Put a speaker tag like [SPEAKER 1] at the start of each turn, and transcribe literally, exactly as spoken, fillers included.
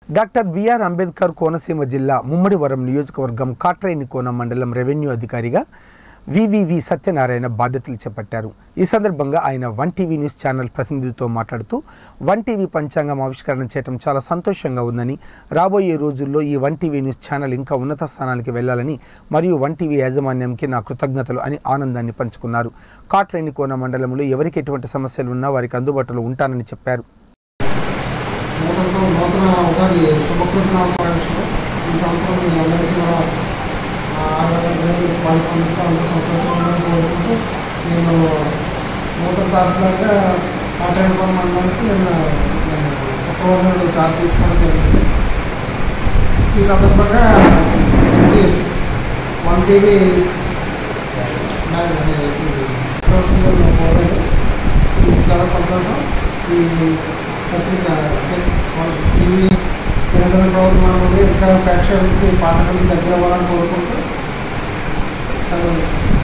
[SPEAKER 1] Doctor BR Ambedkar Konaseema జిల్లా ముమ్మడివరం నియోజకవర్గం కాట్రేనికోన మండలం రెవెన్యూ అధికారిగా వివివి సత్యనారాయణ బాధ్యతలు చేపట్టారు. ఈ సందర్భంగా ఆయన వన్ టీవీ న్యూస్ ఛానల్ ప్రతినిధితో మాట్లాడుతూ వన్ టీవీ పంచాంగం ఆవిష్కరణ చేయడం చాలా సంతోషంగా ఉందని, రాబోయే రోజుల్లో ఈ వన్ టీవీ న్యూస్ ఛానల్ ఇంకా ఉన్నత స్థానానికి వెళ్లాలని మరియు వన్ టీవీ యాజమాన్యంకి నా కృతజ్ఞతలు అని ఆనందాన్ని పంచుకున్నారు. కాట్రేనికోన మండలంలో ఎవరికి ఎటువంటి సమస్యలు ఉన్నా వారికి అందుబాటులో ఉంటానని చెప్పారు.
[SPEAKER 2] నూతన ఉగాది శుభకృతనామ సమావేశంలో ఈ సంవత్సరం మీ అందరికీ కూడా పాల్గొనడంతో అంత సంతోషంగా కోరుకుంటూ నేను నూతన తహసీల్దార్గా కాట్రేనికోన మండలానికి నేను శుక్రవారం చార్జ్ తీసుకోవడం జరిగింది. ఈ సందర్భంగా వన్ టీవీ చాలా సంతోషం. ఈ పత్రిక టీవీ తెలంగాణ ప్రభుత్వం ఇంకా ప్రేక్షకులకి పాఠకులకి దగ్గర అవ్వాలని కోరుకుంటూ